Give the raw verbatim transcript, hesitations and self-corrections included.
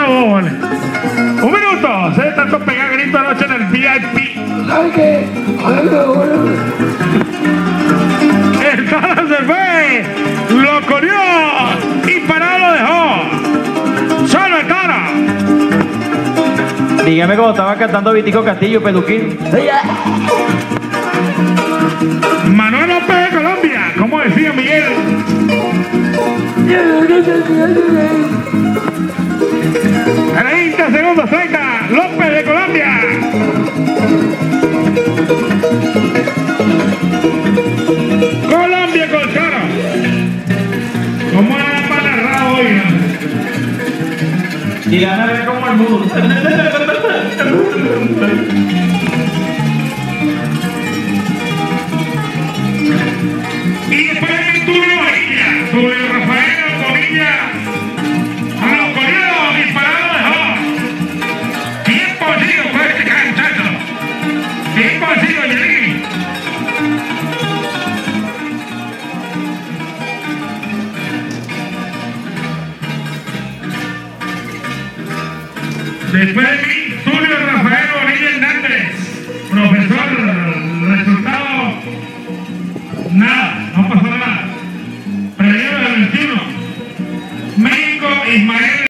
dos, vale. Un minuto. Se tanto pegar grito anoche en el V I P. ¿Sabes qué? El Tara se fue. Lo corrió. Y parado lo dejó. Solo el Tara. Dígame cómo estaba cantando Vitico Castillo, Peluquín. Manuel López de Colombia. ¿Cómo decía Miguel? treinta segundos, treinta. López de Colombia. Colombia con Tara. ¿Cómo era para narrar hoy? Y la nave como el mundo. Y después de Tulio Bonilla, Tulio Rafael Bonilla, a los corridos disparado dejó. Tiempo sido fue este canchazo. Tiempo sido, Yelín. Después de mí.